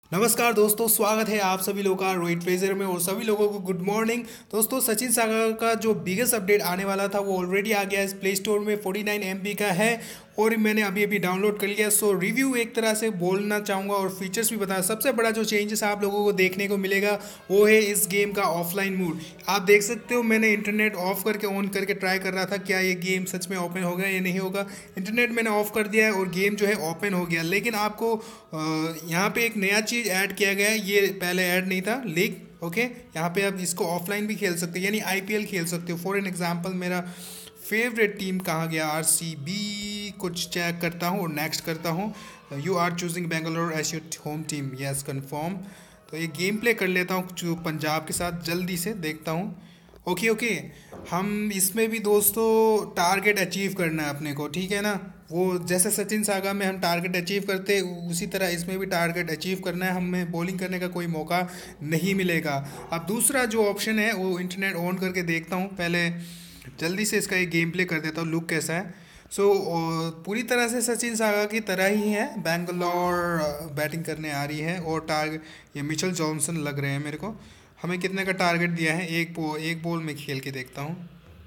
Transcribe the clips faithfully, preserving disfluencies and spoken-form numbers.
नमस्कार दोस्तों, स्वागत है आप सभी लोगों का रोहित फ्रेजर में और सभी लोगों को गुड मॉर्निंग। दोस्तों, सचिन सागर का जो बिगेस्ट अपडेट आने वाला था वो ऑलरेडी आ गया है। इस प्ले स्टोर में फोर्टी नाइन एम बी का है और मैंने अभी अभी डाउनलोड कर लिया। सो रिव्यू एक तरह से बोलना चाहूँगा और फीचर्स भी बताना। सबसे बड़ा जो चेंजेस आप लोगों को देखने को मिलेगा वो है इस गेम का ऑफलाइन मूड। आप देख सकते हो, मैंने इंटरनेट ऑफ करके ऑन करके ट्राई कर रहा था क्या ये गेम सच में ओपन होगा या नहीं होगा। इंटरनेट मैंने ऑफ कर दिया है और गेम जो है ओपन हो गया। लेकिन आपको अ, यहाँ पे एक नया चीज़ ऐड किया गया है, ये पहले ऐड नहीं था लीग। ओके, यहाँ पे आप इसको ऑफलाइन भी खेल सकते हो, यानी आई पी एल खेल सकते हो। फॉर एन एग्जांपल, मेरा फेवरेट टीम कहाँ गया, आर सी बी, कुछ चेक करता हूँ और नेक्स्ट करता हूँ। You are choosing Bangalore as your home team, yes confirm. तो ये गेम प्ले कर लेता हूँ जो पंजाब के साथ, जल्दी से देखता हूँ। ओके ओके, हम इसमें भी दोस्तों टारगेट अचीव करना है अपने को, ठीक है ना। वो जैसे सचिन सागा में हम टारगेट अचीव करते उसी तरह इसमें भी टारगेट अचीव करना है। हमें बॉलिंग करने का कोई मौका नहीं मिलेगा। अब दूसरा जो ऑप्शन है वो इंटरनेट ऑन करके देखता हूँ। पहले जल्दी से इसका एक गेम प्ले कर देता हूँ, लुक कैसा है। सो so, पूरी तरह से सचिन सागा की तरह ही है। बैंगलोर बैटिंग करने आ रही है और टारगेट ये मिचेल जॉनसन लग रहे हैं मेरे को। हमें कितने का टारगेट दिया है, एक बो एक बॉल में खेल के देखता हूँ।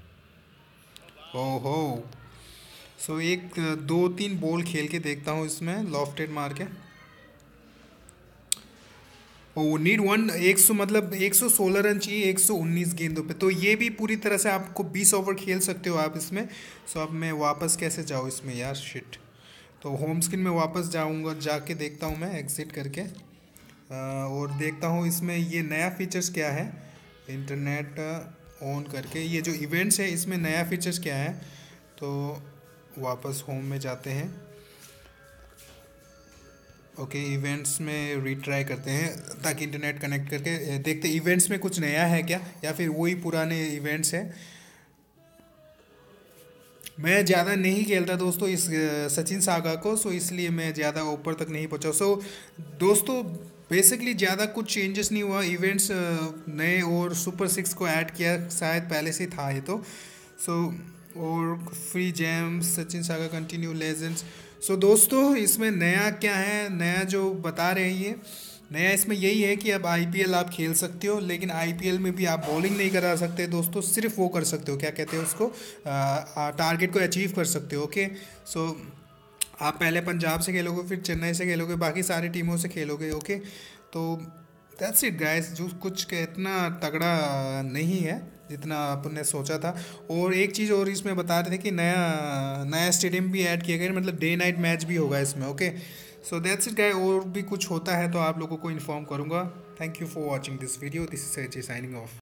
ओहो, सो एक दो तीन बॉल खेल के देखता हूँ इसमें, लॉफ्टेड मार के। ओ नीड वन, एक सौ मतलब एक सौ सोलह रन चाहिए एक सौ उन्नीस गेंदों पे। तो ये भी पूरी तरह से आपको बीस ओवर खेल सकते हो आप इसमें। सो अब मैं वापस कैसे जाऊँ इसमें यार, शिट। तो होम स्क्रीन में वापस जाऊँगा, जाके देखता हूँ मैं एग्जिट करके। अ, और देखता हूँ इसमें ये नया फीचर्स क्या है। इंटरनेट ऑन करके ये जो इवेंट्स है इसमें नया फीचर्स क्या है। तो वापस होम में जाते हैं। ओके, इवेंट्स में रीट्राई करते हैं ताकि इंटरनेट कनेक्ट करके देखते इवेंट्स में कुछ नया है क्या या फिर वही पुराने इवेंट्स हैं। मैं ज़्यादा नहीं खेलता दोस्तों इस अ, सचिन सागा को, सो इसलिए मैं ज़्यादा ऊपर तक नहीं पहुंचा। सो दोस्तों, बेसिकली ज़्यादा कुछ चेंजेस नहीं हुआ। इवेंट्स नए और सुपर सिक्स को ऐड किया, शायद पहले से था ये तो। सो और free gems, Sachin saga continue legends. So दोस्तों, इसमें नया क्या है, नया जो बता रहे हैं ये नया इसमें यही है कि अब आई पी एल आप खेल सकते हो, लेकिन आई पी एल में भी आप बॉलिंग नहीं करा सकते दोस्तों। सिर्फ वो कर सकते हो, क्या कहते हैं उसको, टारगेट को अचीव कर सकते हो। ओके, सो आप पहले पंजाब से खेलोगे, फिर चेन्नई से खेलोगे, बाकी सारी टीमों से खेलोगे। ओके, तो दैट्स इट गाइस। जो कुछ के इतना तगड़ा नहीं है जितना आपने सोचा था। और एक चीज़ और इसमें बता रहे थे कि नया नया स्टेडियम भी ऐड किया गया, मतलब डे नाइट मैच भी होगा इसमें। Okay, so that's it guys. और भी कुछ होता है तो आप लोगों को इन्फॉर्म करूँगा। Thank you for watching this video, this is signing of.